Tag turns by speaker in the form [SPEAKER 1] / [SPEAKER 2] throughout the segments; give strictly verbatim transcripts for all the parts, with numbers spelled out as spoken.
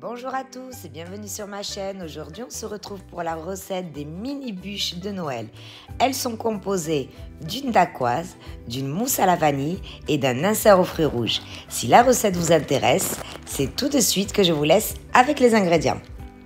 [SPEAKER 1] Bonjour à tous et bienvenue sur ma chaîne. Aujourd'hui, on se retrouve pour la recette des mini bûches de Noël. Elles sont composées d'une dacquoise, d'une mousse à la vanille et d'un insert aux fruits rouges. Si la recette vous intéresse, c'est tout de suite que je vous laisse avec les ingrédients.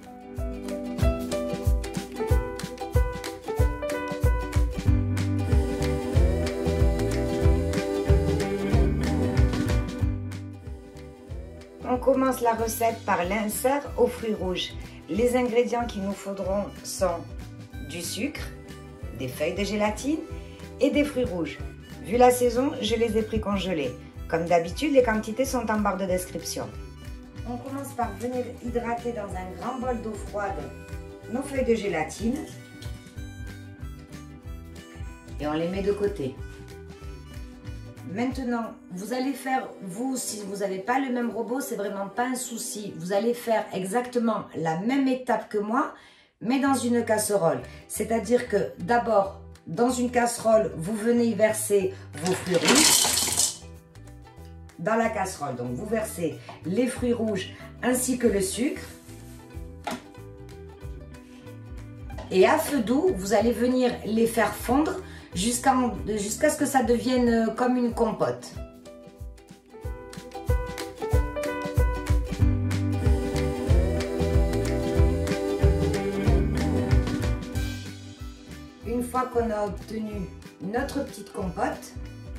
[SPEAKER 1] On commence la recette par l'insert aux fruits rouges. Les ingrédients qu'il nous faudront sont du sucre, des feuilles de gélatine et des fruits rouges. Vu la saison, je les ai pris congelés. Comme d'habitude, les quantités sont en barre de description. On commence par venir hydrater dans un grand bol d'eau froide nos feuilles de gélatine et on les met de côté. Maintenant, vous allez faire, vous, si vous n'avez pas le même robot, c'est vraiment pas un souci. Vous allez faire exactement la même étape que moi, mais dans une casserole. C'est-à-dire que d'abord, dans une casserole, vous venez y verser vos fruits rouges. Dans la casserole, donc vous versez les fruits rouges ainsi que le sucre. Et à feu doux, vous allez venir les faire fondre jusqu'à jusqu'à ce que ça devienne comme une compote. Une fois qu'on a obtenu notre petite compote,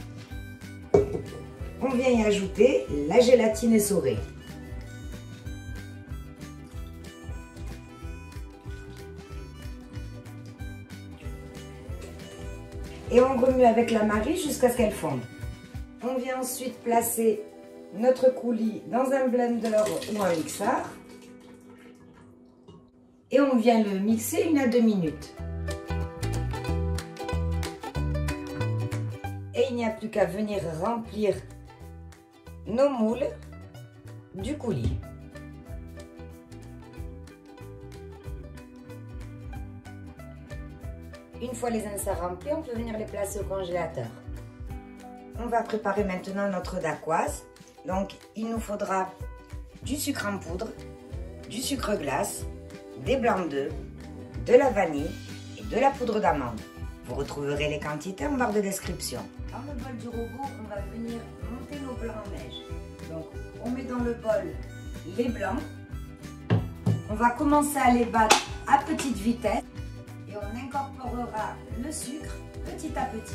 [SPEAKER 1] on vient y ajouter la gélatine essorée. Et on remue avec la marie jusqu'à ce qu'elle fonde. On vient ensuite placer notre coulis dans un blender ou un mixeur. Et on vient le mixer une à deux minutes. Et il n'y a plus qu'à venir remplir nos moules du coulis. Une fois les inserts remplis, on peut venir les placer au congélateur. On va préparer maintenant notre dacquoise. Donc, il nous faudra du sucre en poudre, du sucre glace, des blancs d'œufs, de la vanille et de la poudre d'amande. Vous retrouverez les quantités en barre de description. Dans le bol du robot, on va venir monter nos blancs en neige. Donc, on met dans le bol les blancs. On va commencer à les battre à petite vitesse. Et on incorporera le sucre petit à petit.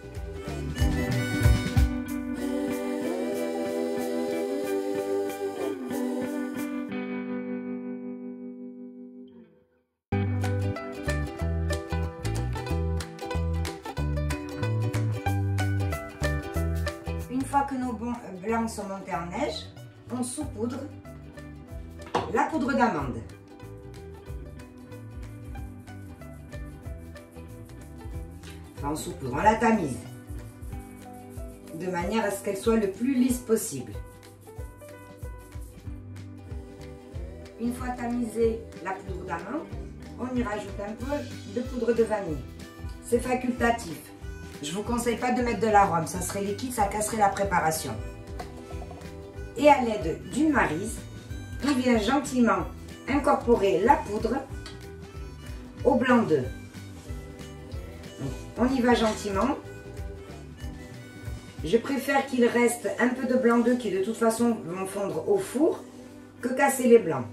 [SPEAKER 1] Une fois que nos blancs sont montés en neige, on saupoudre la poudre d'amande. En saupoudre, on la tamise de manière à ce qu'elle soit le plus lisse possible. Une fois tamisée la poudre d'amande, on y rajoute un peu de poudre de vanille. C'est facultatif. Je ne vous conseille pas de mettre de l'arôme, ça serait liquide, ça casserait la préparation. Et à l'aide d'une maryse, on vient gentiment incorporer la poudre au blanc d'œuf. On y va gentiment. Je préfère qu'il reste un peu de blanc d'œuf qui de toute façon vont fondre au four que casser les blancs.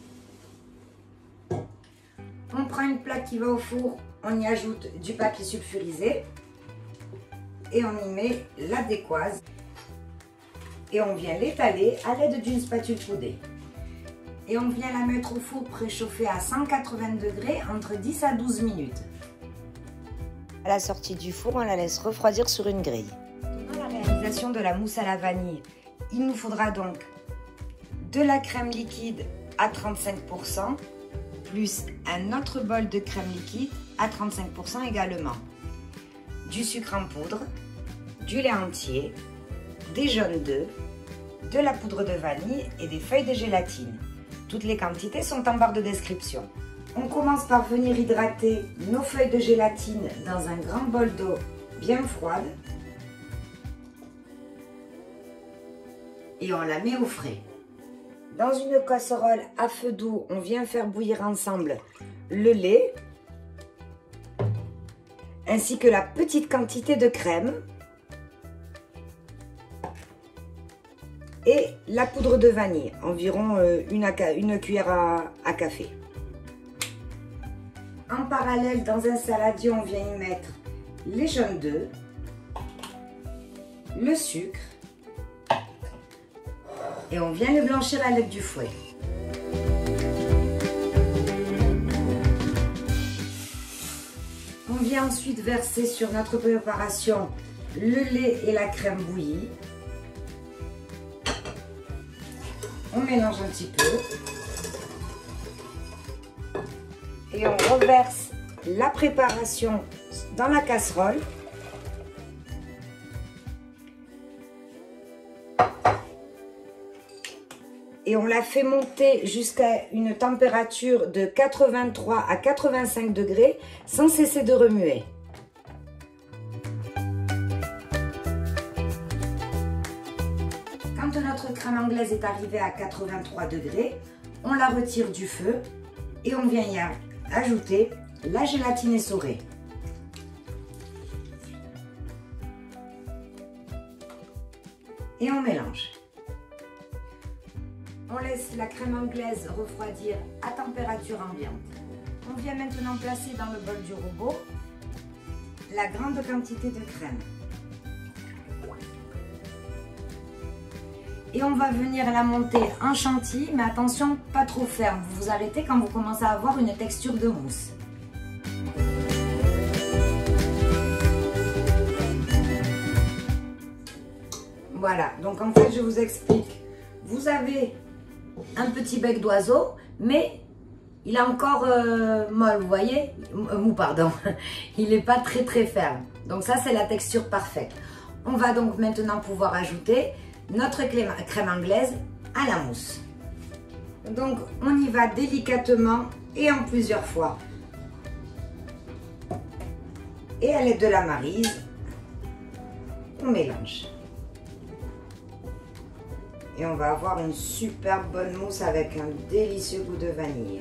[SPEAKER 1] On prend une plaque qui va au four, on y ajoute du papier sulfurisé et on y met la dacquoise et on vient l'étaler à l'aide d'une spatule coudée. Et on vient la mettre au four préchauffé à cent quatre-vingts degrés entre dix à douze minutes. À la sortie du four, on la laisse refroidir sur une grille. Dans la réalisation de la mousse à la vanille, il nous faudra donc de la crème liquide à trente-cinq pour cent, plus un autre bol de crème liquide à trente-cinq pour cent également. Du sucre en poudre, du lait entier, des jaunes d'œufs, de la poudre de vanille et des feuilles de gélatine. Toutes les quantités sont en barre de description. On commence par venir hydrater nos feuilles de gélatine dans un grand bol d'eau bien froide et on la met au frais. Dans une casserole à feu doux, on vient faire bouillir ensemble le lait ainsi que la petite quantité de crème et la poudre de vanille, environ une, une cuillère à, à café. En parallèle, dans un saladier, on vient y mettre les jaunes d'œufs, le sucre et on vient les blanchir à l'aide du fouet. On vient ensuite verser sur notre préparation le lait et la crème bouillie. On mélange un petit peu et on reverse la préparation dans la casserole. Et on la fait monter jusqu'à une température de quatre-vingt-trois à quatre-vingt-cinq degrés sans cesser de remuer. Quand notre crème anglaise est arrivée à quatre-vingt-trois degrés, on la retire du feu et on vient y ajouter la gélatine essorée. Et on mélange. On laisse la crème anglaise refroidir à température ambiante. On vient maintenant placer dans le bol du robot la grande quantité de crème. Et on va venir la monter en chantilly, mais attention, pas trop ferme. Vous vous arrêtez quand vous commencez à avoir une texture de mousse. Voilà, donc en fait, je vous explique. Vous avez un petit bec d'oiseau, mais il est encore euh, molle, vous voyez, euh, mou, pardon. Il n'est pas très très ferme. Donc ça, c'est la texture parfaite. On va donc maintenant pouvoir ajouter notre crème anglaise à la mousse. Donc on y va délicatement et en plusieurs fois. Et à l'aide de la maryse, on mélange. Et on va avoir une super bonne mousse avec un délicieux goût de vanille.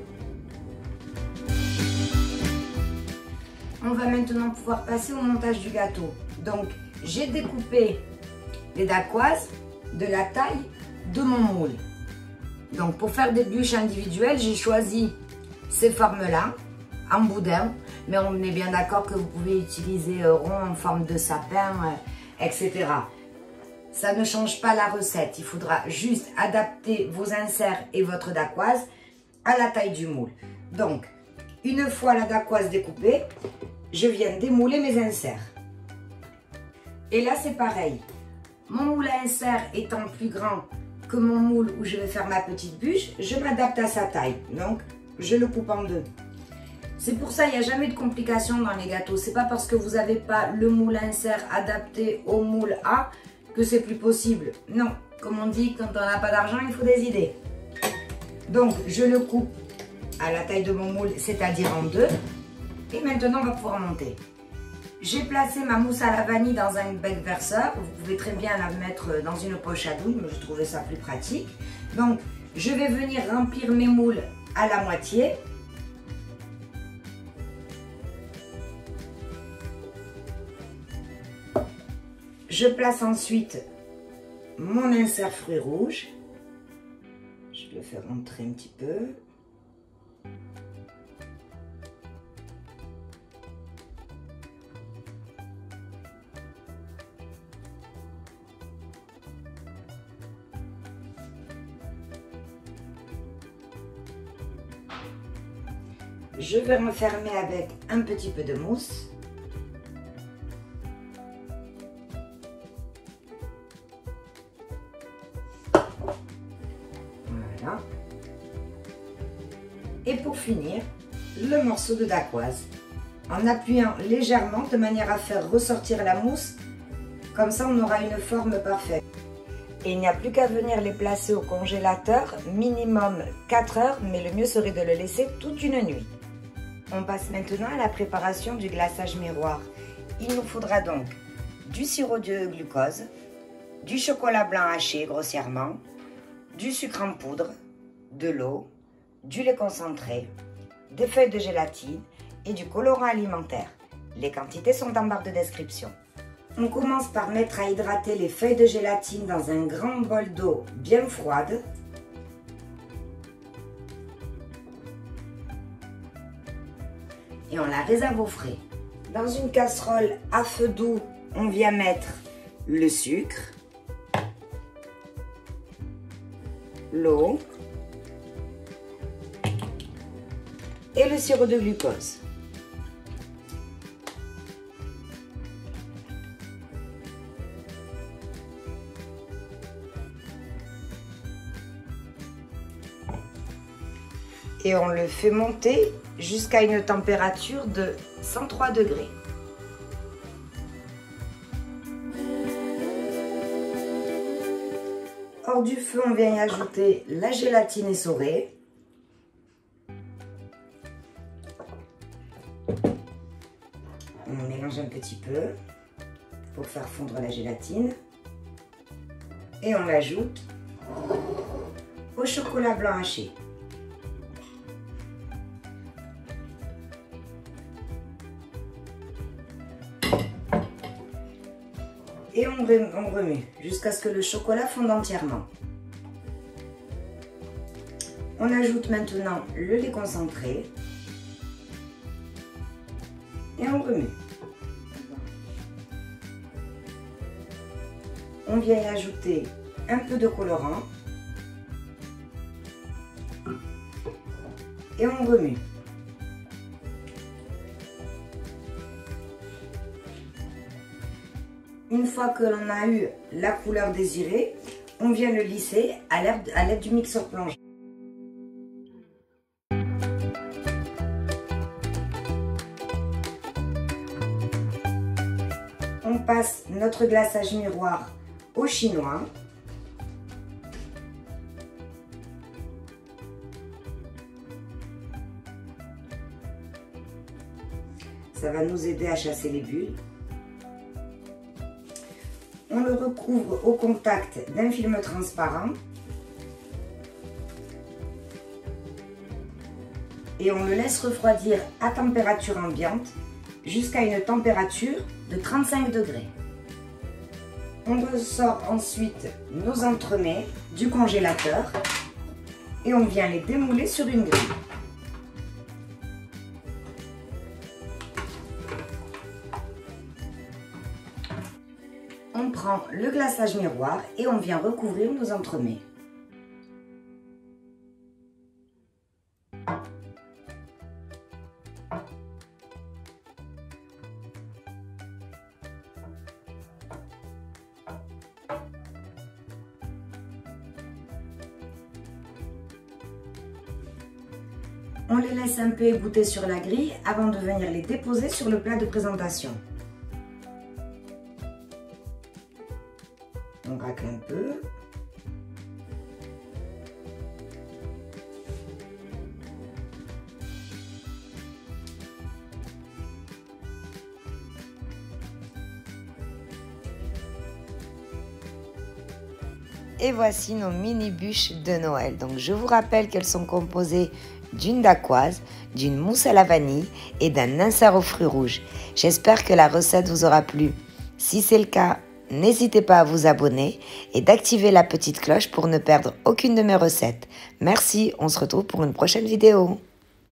[SPEAKER 1] On va maintenant pouvoir passer au montage du gâteau. Donc j'ai découpé les dacquoises de la taille de mon moule. Donc pour faire des bûches individuelles, j'ai choisi ces formes-là, en boudin. Mais on est bien d'accord que vous pouvez utiliser rond en forme de sapin, et cetera. Ça ne change pas la recette, il faudra juste adapter vos inserts et votre dacquoise à la taille du moule. Donc, une fois la dacquoise découpée, je viens démouler mes inserts. Et là, c'est pareil. Mon moule à insert étant plus grand que mon moule où je vais faire ma petite bûche, je m'adapte à sa taille. Donc, je le coupe en deux. C'est pour ça qu'il n'y a jamais de complications dans les gâteaux. C'est pas parce que vous n'avez pas le moule à insert adapté au moule A que c'est plus possible. Non, comme on dit, quand on n'a pas d'argent, il faut des idées. Donc, je le coupe à la taille de mon moule, c'est-à-dire en deux. Et maintenant, on va pouvoir monter. J'ai placé ma mousse à la vanille dans un bec verseur. Vous pouvez très bien la mettre dans une poche à douille, mais je trouvais ça plus pratique. Donc, je vais venir remplir mes moules à la moitié. Je place ensuite mon insert fruits rouges. Je le fais rentrer un petit peu. Je vais refermer avec un petit peu de mousse. Voilà. Et pour finir, le morceau de dacquoise. En appuyant légèrement de manière à faire ressortir la mousse. Comme ça, on aura une forme parfaite. Et il n'y a plus qu'à venir les placer au congélateur, minimum quatre heures, mais le mieux serait de le laisser toute une nuit. On passe maintenant à la préparation du glaçage miroir. Il nous faudra donc du sirop de glucose, du chocolat blanc haché grossièrement, du sucre en poudre, de l'eau, du lait concentré, des feuilles de gélatine et du colorant alimentaire. Les quantités sont en barre de description. On commence par mettre à hydrater les feuilles de gélatine dans un grand bol d'eau bien froide. Et on la réserve au frais. Dans une casserole à feu doux, on vient mettre le sucre, l'eau et le sirop de glucose. Et on le fait monter jusqu'à une température de cent trois degrés. Hors du feu, on vient y ajouter la gélatine essorée. On mélange un petit peu pour faire fondre la gélatine. Et on l'ajoute au chocolat blanc haché. Et on remue jusqu'à ce que le chocolat fonde entièrement. On ajoute maintenant le lait concentré et on remue. On vient y ajouter un peu de colorant et on remue. Une fois que l'on a eu la couleur désirée, on vient le lisser à l'aide du mixeur plongeur. On passe notre glaçage miroir au chinois. Ça va nous aider à chasser les bulles. On le recouvre au contact d'un film transparent et on le laisse refroidir à température ambiante jusqu'à une température de trente-cinq degrés. On ressort ensuite nos entremets du congélateur et on vient les démouler sur une grille. On prend le glaçage miroir et on vient recouvrir nos entremets. On les laisse un peu égoutter sur la grille avant de venir les déposer sur le plat de présentation. On racle un peu. Et voici nos mini bûches de Noël. Donc je vous rappelle qu'elles sont composées d'une dacquoise, d'une mousse à la vanille et d'un insert aux fruits rouges. J'espère que la recette vous aura plu. Si c'est le cas, n'hésitez pas à vous abonner et d'activer la petite cloche pour ne perdre aucune de mes recettes. Merci, on se retrouve pour une prochaine vidéo.